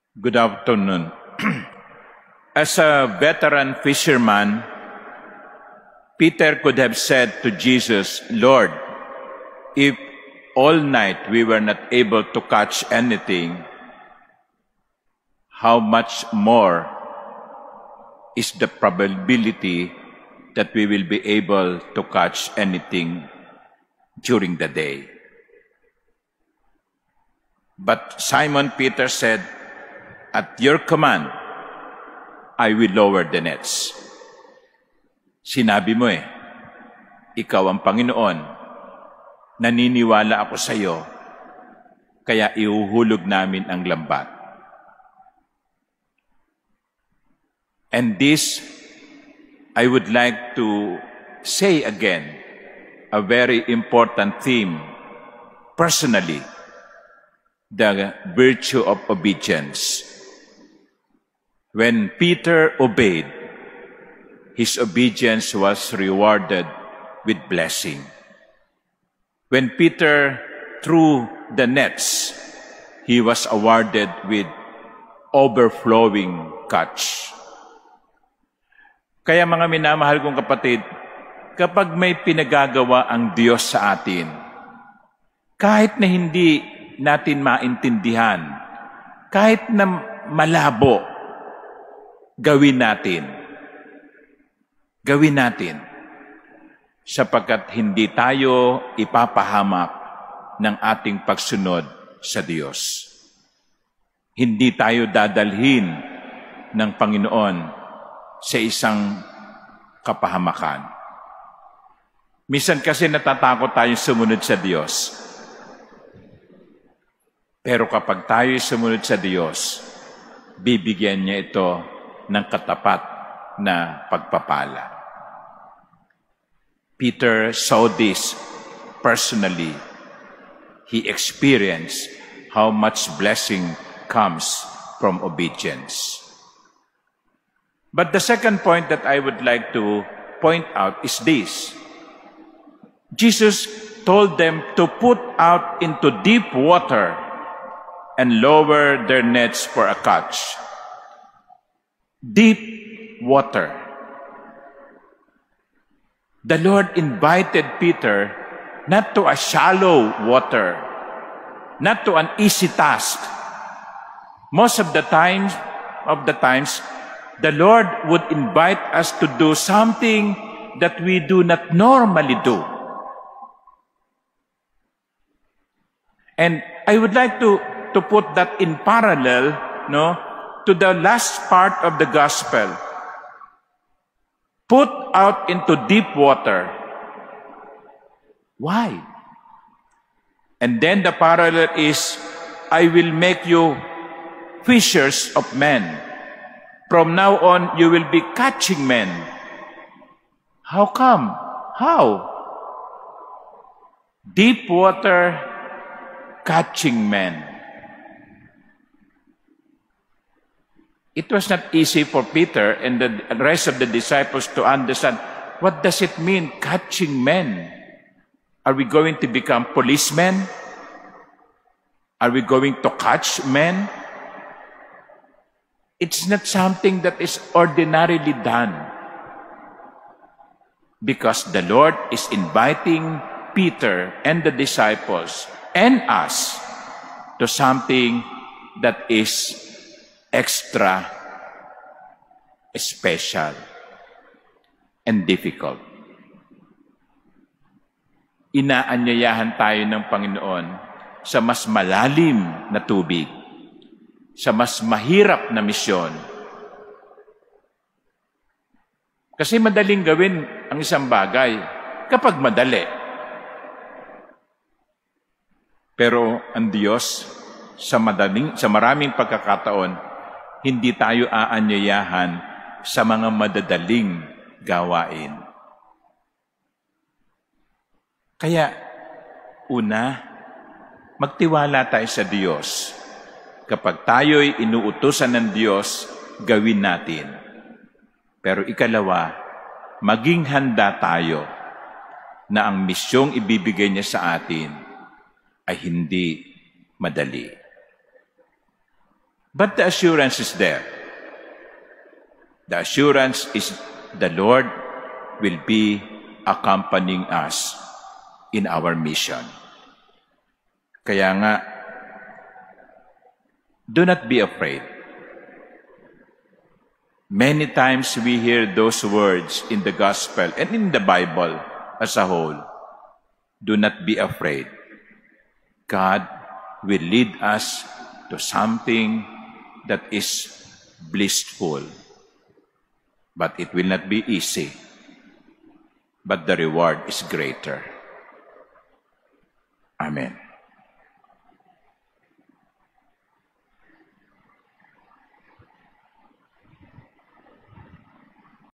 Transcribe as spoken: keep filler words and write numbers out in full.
Good afternoon. As a veteran fisherman, Peter could have said to Jesus, "Lord, if all night we were not able to catch anything, how much more is the probability that we will be able to catch anything during the day?" But Simon Peter said, "At your command, I will lower the nets." Sinabi mo eh, ikaw ang Panginoon, naniniwala ako sa iyo, kaya ihuhulog namin ang lambat. And this, I would like to say again, a very important theme, personally, the virtue of obedience. When Peter obeyed, his obedience was rewarded with blessing. When Peter threw the nets, he was awarded with overflowing catch. Kaya mga minamahal kong kapatid, kapag may pinagagawa ang Diyos sa atin, kahit na hindi natin maintindihan, kahit na malabo, gawin natin. Gawin natin. Sapagkat hindi tayo ipapahamak ng ating pagsunod sa Diyos. Hindi tayo dadalhin ng Panginoon sa isang kapahamakan. Minsan kasi natatakot tayo sumunod sa Diyos. Pero kapag tayo sumunod sa Diyos, bibigyan niya ito ng katapat na pagpapala. Peter saw this personally. He experienced how much blessing comes from obedience. But the second point that I would like to point out is this. Jesus told them to put out into deep water and lower their nets for a catch. Deep water. The Lord invited Peter not to a shallow water, not to an easy task. Most of the times, of the times, the Lord would invite us to do something that we do not normally do. And I would like to, to put that in parallel, no, to the last part of the gospel. Put out into deep water. Why? And then the parallel is, I will make you fishers of men. From now on, you will be catching men. How come? How? Deep water, catching men. It was not easy for Peter and the rest of the disciples to understand, what does it mean, catching men? Are we going to become policemen? Are we going to catch men? It's not something that is ordinarily done. Because the Lord is inviting Peter and the disciples and us to something that is extra, special, and difficult. Inaanyayahan tayo ng Panginoon sa mas malalim na tubig, sa mas mahirap na misyon. Kasi madaling gawin ang isang bagay kapag madali. Pero ang Diyos, sa, madaling, sa maraming pagkakataon, hindi tayo aanyayahan sa mga madadaling gawain. Kaya, una, magtiwala tayo sa Diyos. Kapag tayo'y inuutusan ng Diyos, gawin natin. Pero ikalawa, maging handa tayo na ang misyong ibibigay niya sa atin ay hindi madali. But the assurance is there. The assurance is the Lord will be accompanying us in our mission. Kaya nga, do not be afraid. Many times we hear those words in the gospel and in the Bible as a whole. Do not be afraid. God will lead us to something that is blissful. But it will not be easy. But the reward is greater. Amen.